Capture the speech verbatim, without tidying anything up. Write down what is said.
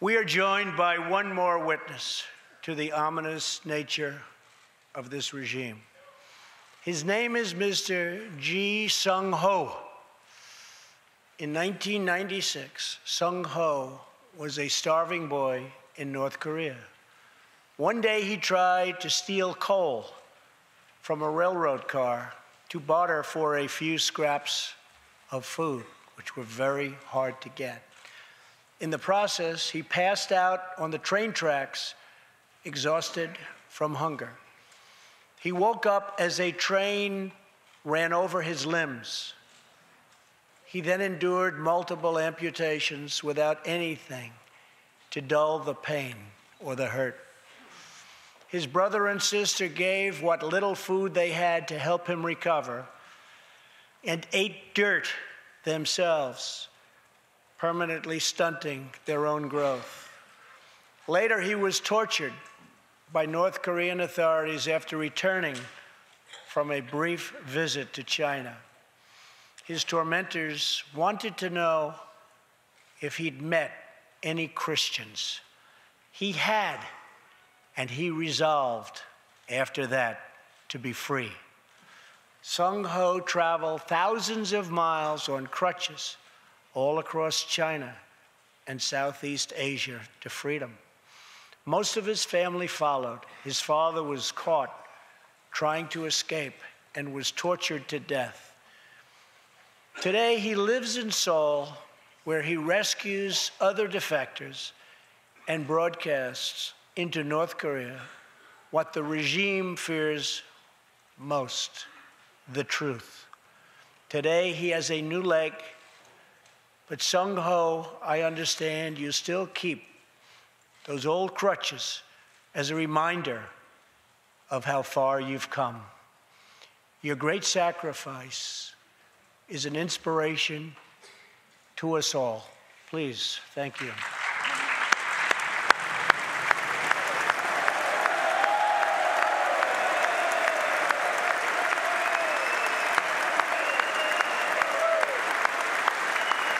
We are joined by one more witness to the ominous nature of this regime. His name is Mister Ji Seong-Ho. In nineteen ninety-six, Seong-Ho was a starving boy in North Korea. One day he tried to steal coal from a railroad car to barter for a few scraps of food, which were very hard to get. In the process, he passed out on the train tracks, exhausted from hunger. He woke up as a train ran over his limbs. He then endured multiple amputations without anything to dull the pain or the hurt. His brother and sister gave what little food they had to help him recover and ate dirt themselves, permanently stunting their own growth. Later, he was tortured by North Korean authorities after returning from a brief visit to China. His tormentors wanted to know if he'd met any Christians. He had, and he resolved after that to be free. Seong-Ho traveled thousands of miles on crutches all across China and Southeast Asia to freedom. Most of his family followed. His father was caught trying to escape and was tortured to death. Today, he lives in Seoul, where he rescues other defectors and broadcasts into North Korea what the regime fears most: the truth. Today, he has a new leg. But Seong-Ho, I understand you still keep those old crutches as a reminder of how far you've come. Your great sacrifice is an inspiration to us all. Please, thank you.